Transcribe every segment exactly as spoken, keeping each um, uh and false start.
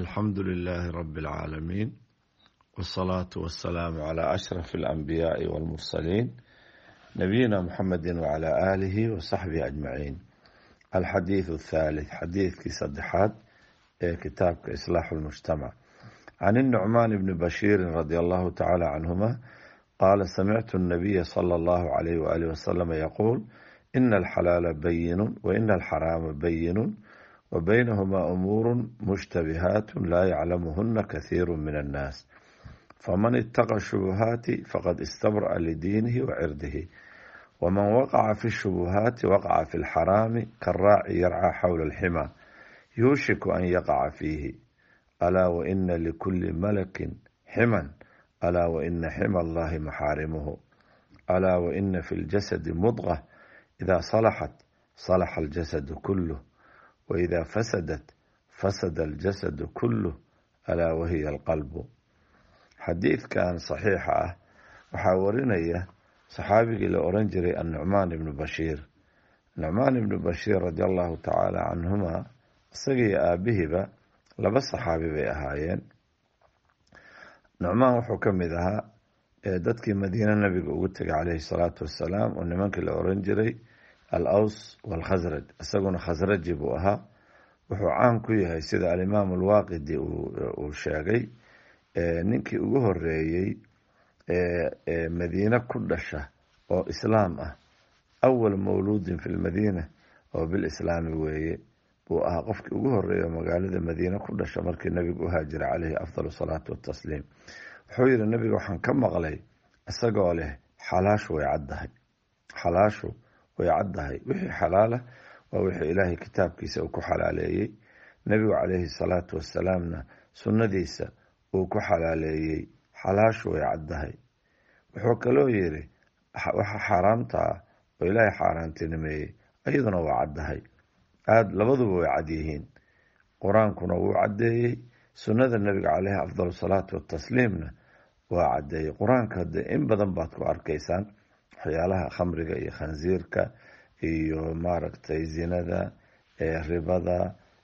الحمد لله رب العالمين، والصلاة والسلام على أشرف الأنبياء والمرسلين نبينا محمد وعلى آله وصحبه أجمعين. الحديث الثالث حديث كي صدحات كتاب إصلاح المجتمع. عن النعمان بن بشير رضي الله تعالى عنهما قال: سمعت النبي صلى الله عليه وآله وسلم يقول: إن الحلال بين وإن الحرام بين وبينهما أمور مشتبهات لا يعلمهن كثير من الناس، فمن اتقى الشبهات فقد استبرأ لدينه وعرضه، ومن وقع في الشبهات وقع في الحرام كالراعي يرعى حول الحمى يوشك أن يقع فيه. ألا وإن لكل ملك حما، ألا وإن حمى الله محارمه، ألا وإن في الجسد مضغة إذا صلحت صلح الجسد كله، وإذا فسدت فسد الجسد كله، ألا وهي القلب. حديث كان صحيح وحاورنيه صحابي لأورنجري النعمان بن بشير. النعمان بن بشير رضي الله تعالى عنهما سقي آبهبا لبس صحابي بأهايين. نعمان وحو كمدها dadkii madiina nabiga ugu tegay calayhi salaatu wasalaam oo nimankii la oran jiray al-aws wal-khasraj, isaguna khasraji buu ahaa. wuxuu caan ku yahay sida alimaam alwaaqidi uu sheegay ninkii ugu horeeyey ee madiina ku dhasha oo islaam ah, awal mawluudin fi lmadiina oo bilislaami weeye buu ahaa qofkii ugu horeeya magaalada madiina ku dhasha markii nabigu u haajiray calayhi afdal salaatu watasliim. wuxuu yidhi nabiga waxaan ka maqlay isagoo leh xalaashu way caddahay, xalaashu way caddahay. wixii xalaala waa wixii ilaahay kitaabkiisa uu ku xalaaleeyey, nebigu calayhi salaatu wasalaamna sunnadiisa uu ku xalaaleeyey. xalaashu way caddahay. wuxuu kaloo yidhi waxa xaaraamta ah oo ilaahay xaaraantinimeeyey iyaduna waa caddahay. aad labaduba way cad yihiin. qur-aankuna wuu caddeeyey, sunnada nebiga caleyhi afdal salaatu watasliimna waa caddeeyey. qur-aanka hadde in badan baad ku arkaysaan waxyaalaha khamriga iyo khansiirka iyo maaragtay zinada, ribada,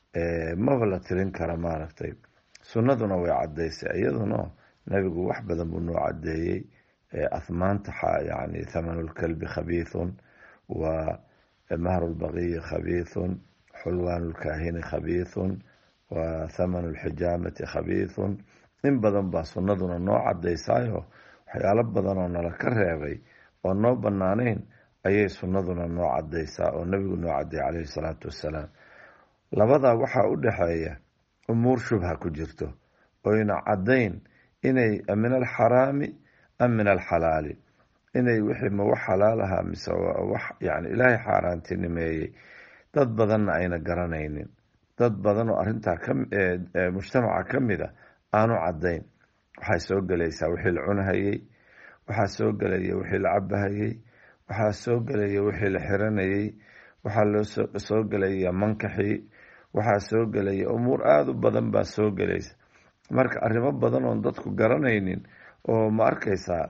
maba la tirin kara maaragtay. sunnaduna way caddaysay iyaduna, nebigu wax badan buu noo caddeeyey. ahmaanta yani thamanulkalbi khabiithun wa mahrulbaqiyi khabiithun, xulwaanulkaahini khabiithun wa thamanu lxijaamati khabiithun. in badan baa sunnaduna noo caddaysaayo waxyaalo badan oo nala ka reebay oo noo bannaanayn ayay sunnaduna noo caddaysaa oo nebigu noo caddeeyey calayhi salaatu wassalaam. labadaa waxaa u dhexeeya umuur shubha ku jirto oyna caddayn inay min alxaraami am min alxalaali, inay wixii ma wax xalaal ahaa mise wax yani ilaahay xaaraantinimeeyey. dad badanna ayna garanaynin, dad badan oo arrintaa ka mujtamaca ka mida aanu caddayn. waxay soo gelaysaa wixii la cunahayey, waxaa soo gelaya wixii la cabahayey, waxaa soo gelaya wixii la xiranayey, waxaa loo soo gelaya mankaxii, waxaa soo gelaya umuur aada u badan baa soo gelaysa. marka arrimo badan oon dadku garanaynin oo ma arkaysaa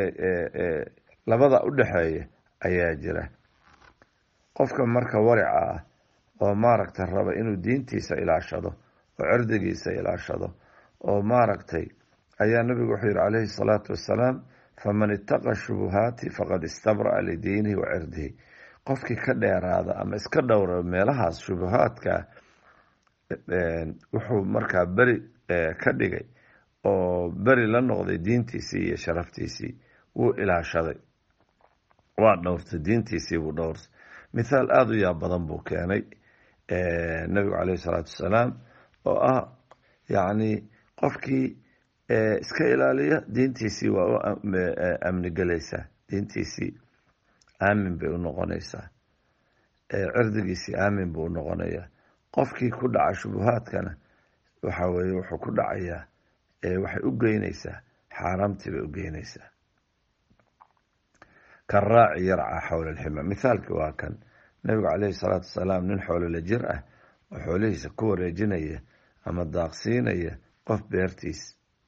labada u dhexeeya ayaa jira. qofka marka warica ah oo maaragtay raba inuu diintiisa ilaashado oo cirdigiisa ilaashado oo maaragtay ayaa nabigu wuxuu yihi calayhi salaatu wassalaam: faman ittaqa shubuhaati faqad istabra'a lidiinihi wa cirdihi. qofkii ka dheeraada ama iska dhowra meelahaas shubuhaadka wuxuu markaa beri ka dhigay oo beri la noqday diintiisii iyo sharaftiisii. wuu ilaashaday, waa dhowrtay diintiisii buu dhowrtay. mithaal aada u yaab badan buu keenay nabigu calayhi salaatu wassalaam oo ah yacni qofkii iska ilaaliya diintiisii waa u amni gelaysaa, diintiisii aamin bay u noqonaysaa, cirdigiisii aamin buu u noqonayaa. qofkii ku dhaca shubuhaadkana waxa weeye wuxuu ku dhacayaa waxay u geynaysaa xaaraamtii bay u geynaysaa. karaaci yarcaa xawla alxima, mithaalki waa kan. nabigu calayhi salaatu wasalaam nin xoolole jir ah oo xoolihiisa ku wareejinaya ama daaqsiinaya qof beertiis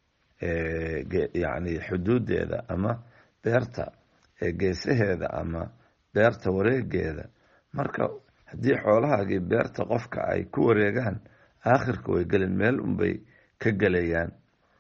yani xuduudeeda ama beerta geesaheeda ama beerta wareegeeda. marka haddii xoolahaagii beerta qofka ay ku wareegaan aakhirka way gelin, meel unbay ka gelayaan.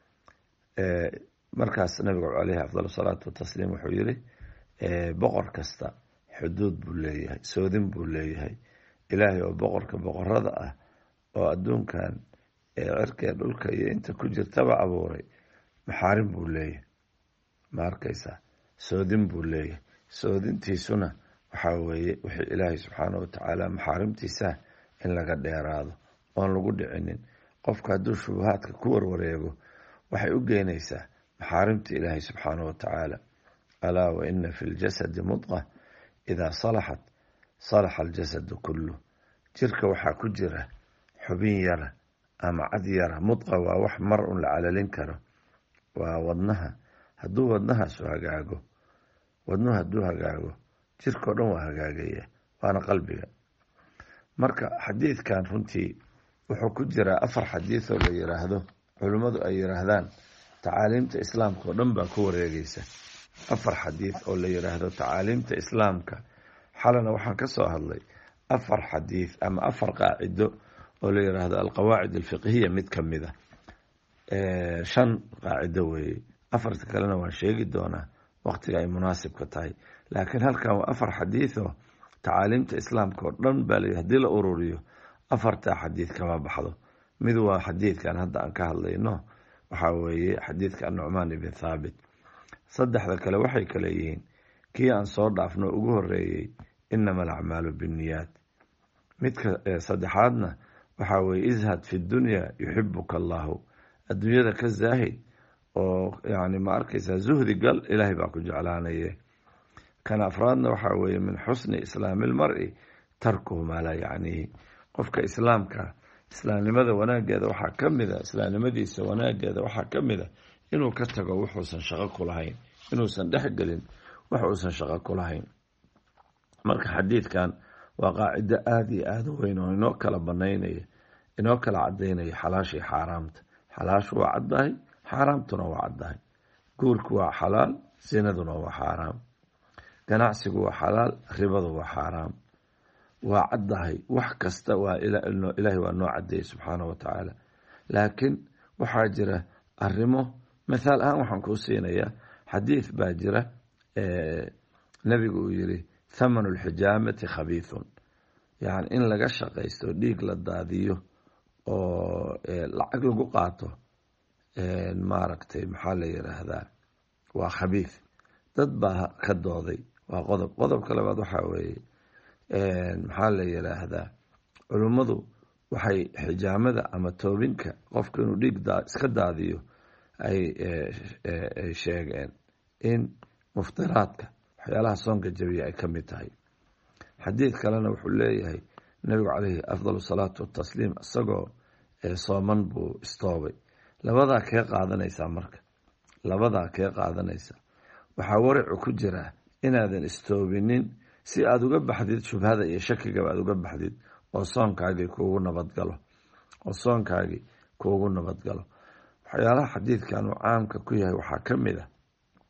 markaas nabigu caleyhi afdal salaatu watasliim wuxuu yidhi boqor kasta xuduud buu leeyahay, soodin buu leeyahay. ilaahay oo boqorka boqorada ah oo adduunkan cirkee dhulka iyo inta ku jirtaba abuuray, maxaarim buu leeyahay. ma arkaysaa, soodin buu leeyahay. soodintiisuna waxaa weeye wixii ilaahay subxaana watacaala maxaarimtiisa in laga dheeraado oon lagu dhicinin. qofka hadduu shubahaadka ku warwareego waxay u geynaysaa maxaarimta ilaahay subxaana watacaala. alaa wa ina fi ljasadi mudqa idaa salaxat salaxa aljasadu kullu. jirka waxaa ku jira xubin yara ama cad yara. mudqa waa wax mar un la calalin karo, waa wadnaha. hadduu wadnahaasu hagaago, wadnuhu hadduu hagaago jirkao dhan waa hagaagaya, waana qalbiga. marka xadiidkan runtii wuxuu ku jiraa afar xadiid oo la yiraahdo, culimmadu ay yiraahdaan tacaaliimta islaamka oo dhan baa ku wareegaysa. afar xadiid oo la yiraahdo tacaaliimta islaamka. xalana waxaan ka soo hadlay afar xadiid ama afar qaacido oo la yiraahdo alqawaacid alfiqhiya mid ka mid a. shan qaacido weeye. afarta kalena waan sheegi doonaa waqtiga ay munaasibka tahay. laakiin halkan waa afar xadiid oo tacaaliimta islaamka oo dhan baa la haddii la ururiyo afartaa xadiid kama baxdo. mid waa xadiidkan hadda aan ka hadlayno, waxaa weeye xadiidka nucmaan ibn thaabit. saddexda kale waxay kale yihiin kii aan soo dhaafno ugu horeeyey, inama alacmaalu binniyaat. midka saddexaadna waxaa weeye izhad fi dunya yuxibuka allahu. adduunyada ka zaahid oo yani ma arkaysaa zuhdi gal, ilaahay baa ku jeclaanaye. kan afraadna waxaa weeye min xusni islaami lmari tarkuhu maa laa yacnihi. qofka islaamka islaamnimada wanaageeda waxaa ka mid a, islaamnimadiisa wanaageeda waxaa ka mid a inuu ka tago wuxuusan shaqo ku lahayn, inuusan dhexgelin wax uusan shaqo ku lahayn. marka xadiidkan waa qaacido aada iyo aada u weyn oo inoo kala banaynaya, inoo kala cadaynaya xalaashii xaaraamta. xalaashu waa caddahay, xaaraamtuna waa caddahay. guurku waa xalaal, sinaduna waa xaaraam. ganacsigu waa xalaal, ribadu waa xaaraam. waa caddahay wax kasta, waa ilaahay waa noo cadeeyey subxaana wa tacaala. laakiin waxaa jira arrimo, mathaal ahaan waxaan kuu siinayaa xadiid baa jira nebigu uu yidhi thamanu lxijaamati khabiithun. yani in laga shaqaysto dhiig la daadiyo oo lacag lagu qaato, maaragtay maxaa la yiraahdaa, waa khabiith. dad baa ka dooday. waa qodob. qodobka labaad waxaa weeye maxaa la yiraahdaa, culummadu waxay xijaamada ama toobinka qofka inuu dhiig iska daadiyo ay sheegeen in muftiraadka waxyaalaha soonka jabiya ay ka mid tahay. xadiid kalena wuxuu leeyahay nabigu caleyhi afdal salaatu watasliim isagoo sooman buu istoobay. labadaa kee qaadanaysaa marka? labadaa kee qaadanaysa? waxaa waracu ku jira inaadan istoobinin si aada uga baxdid shubhada iyo shakigaba aad uga baxdid, oo soonkaagii kuugu nabadgalo oo soonkaagii kuugu nabadgalo. waxyaalaha xadiidkan uu caamka ku yahay waxaa ka mid a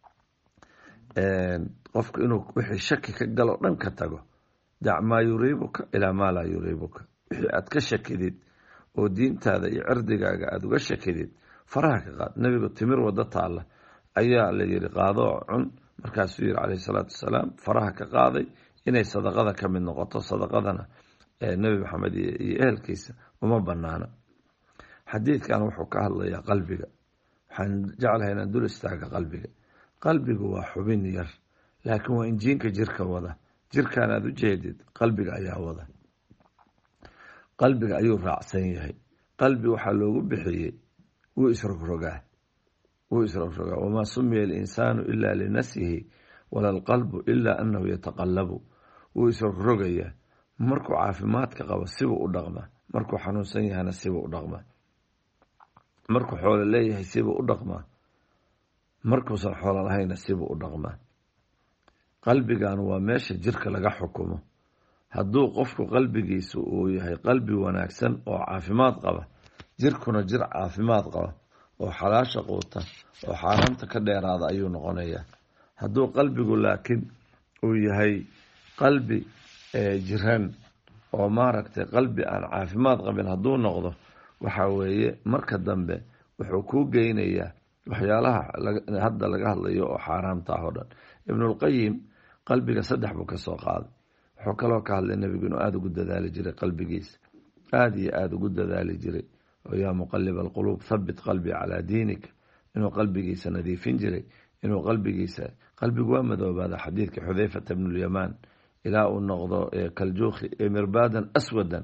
qofku inuu wixii shaki ka galo dhan ka tago. dac maa yuriibuka ilaa maa laa yuriibuka. wixii aad ka shakidid oo diintaada iyo cirdigaaga aada uga shakidid, faraha ka qaad. nebigu timir wada taalla ayaa la yidhi qaado oo cun. markaasuu yidhi caleyhi salaatu wasalaam, faraha ka qaaday inay sadaqada ka mid noqoto. sadaqadana nebi maxamed iyo ehelkiisa uma banaana. xadiidkan wuxuu ka hadlayaa qalbiga. waxaan jeclahay inaan dul istaaga qalbiga. qalbigu waa xubin yar, laakiin waa injiinka jirka wada. jirkan aada u jeedid qalbiga ayaa wada. qalbiga ayuu raacsan yahay. qalbi waxaa loogu bixiyey wuu isrogrogaa wuu isrogrogaa wamaa sumiya alinsaanu ilaa linafsihi wala alqalbu ilaa annahu yataqallabu. wuu isrogrogayaa. markuu caafimaadka qabo sibuu u dhaqmaa, markuu xanuunsan yahana sibuu u dhaqmaa, markuu xoolo leeyahay sibuu u dhaqmaa, markuusan xoolo lahayna sibuu u dhaqmaa. qalbigan waa meesha jirka laga xukumo. hadduu qofku qalbigiisu uu yahay qalbi wanaagsan oo caafimaad qaba, jirkuna jir caafimaad qaba oo xalaasha quuta oo xaaraamta ka dheeraada ayuu noqonayaa. hadduu qalbigu laakiin uu yahay qalbi jiran oo maaragtay qalbi aan caafimaad qabin hadduu noqdo, waxaa weeye marka dambe wuxuu kuu geynayaa waxyaalaha hadda laga hadlayo oo xaaraamta ah oo dhan. ibnulqayim qalbiga saddex buu ka soo qaaday. wuxuu kaloo ka hadlay nebigu inuu aada ugu dadaali jiray qalbigiisa, aada iyo aada ugu dadaali jiray oo yaa muqalib alquluub thabbit qalbii calaa diinika, inuu qalbigiisa nadiifin jiray, inuu qalbigiisa qalbigu waa madoobaada. xadiidka xudayfata bnulyamaan ilaa uu noqdo kaljuuki mirbaadan aswadan,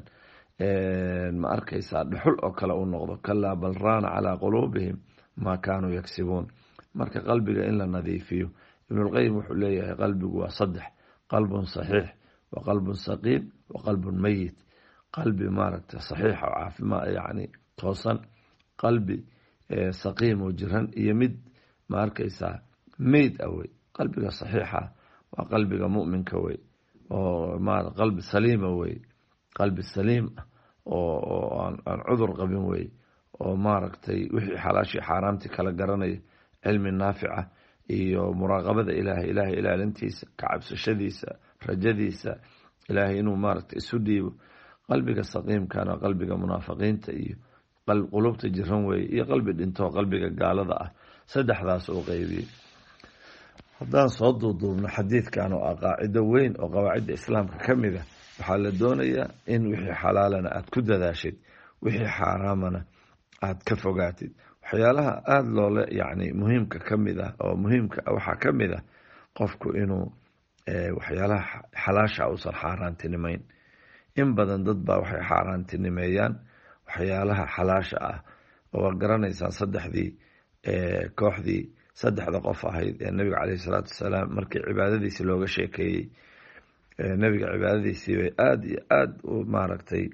ma arkaysaa dhuxul oo kale uu noqdo. kalaa bal raana calaa quluubihim maa kaanuu yagsibuun. marka qalbiga in la nadiifiyo, ibnulqayim wuxuu leeyahay qalbigu waa saddex: qalbun saxiix, wa qalbun saqiim, wa qalbun meyit. qalbi maaragta saxiixa oo caafimaad yani toosan, qalbi saqiim oo jiran, iyo mid ma arkaysaa meyd ah wey. qalbiga saxiixa waa qalbiga mu'minka wey, oo ma qalbi saliima wey, qalbi saliim ah oo aan cudur qabin wey, oo maaragtay wixii xalaashii xaaraamtii kala garanaya, cilmi naafica iyo muraaqabada ilaahay, ilaahay ilaalintiisa, ka cabsashadiisa, rajadiisa ilaahay inuu maaragtay isu dhiibo. qalbiga saqiimkana qalbiga munaafiqiinta iyo qulubta jiran weeye, iyo qalbi dhinto qalbiga gaalada ah. saddexdaas uu qaybiyey. haddaan soo duuduubno xadiidkan oo ah qaacido weyn oo qawaacidda islaamka ka mid ah, waxaa la doonayaa in wixii xalaalana aada ku dadaashid, wixii xaaraamana aada ka fogaatid. waxyaalaha aada loole yani muhiimka ka mid ah oo muhiimka waxaa ka mid ah qofku inuu waxyaalaha xalaasha uusan xaaraantinimeyn. in badan dad baa waxay xaaraantinimeeyaan waxyaalaha xalaasha ah, oo garanaysaa saddexdii kooxdii saddexda qof ahayd ee nabiga caleyhi salaatu wasalaam markii cibaadadiisi looga sheekeeyey, nabiga cibaadadiisii bay aada iyo aada u maaragtay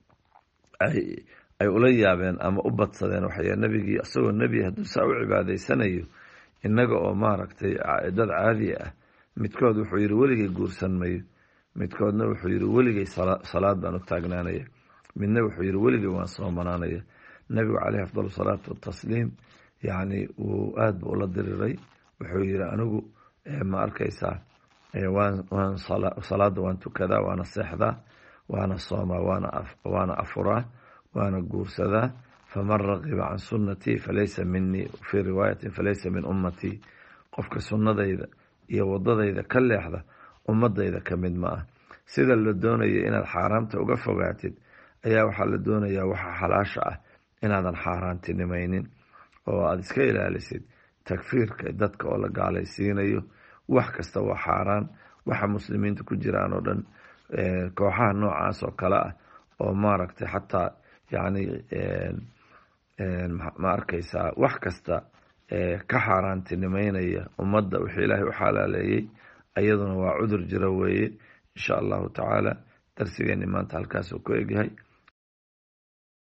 ay ay ula yaabeen ama u badsadeen. waxay nabigii isagoo nebi hadduu saa u cibaadaysanayo, innaga oo maaragtay dad caadi ah, midkood wuxuu yidhi weligay guursan mayo, midkoodna wuxuu yidhi weligay salaad baan u taagnaanaya, midna wuxuu yidhi weligay waan soomanaanaya. nabigu caleyhi afdal salaatu watasliim yani wuu aada bu ula diriray. wuxuu yidhi anigu ma arkaysaa waan waan salaada waan tukadaa, waana seexdaa, waana soomaa, waana waana afuraa, waana guursadaa. faman raqiba can sunnatii falaysa minii, fii riwaayatin falaysa min ummatii. qofka sunnadayda iyo wadadayda ka leexda ummadayda ka mid ma ah. sida la doonaya inaad xaaraamta uga fogaatid ayaa waxaa la doonayaa waxa xalaasha ah inaadan xaaraantinimaynin, oo aada iska ilaalisid takfiirka dadka oo la gaalaysiinayo. wax kasta waa xaaraan. waxa muslimiinta ku jiraan oo dhan kooxaha noocaas oo kale ah, oo maaragtay xataa yani ma arkaysaa wax kasta ka xaaraantinimeynaya ummadda wixii ilaahay u xalaaleeyey, ayaduna waa cudur jira weeye. insha allahu tacaala darsigeeni maanta halkaasuu ku egyahay.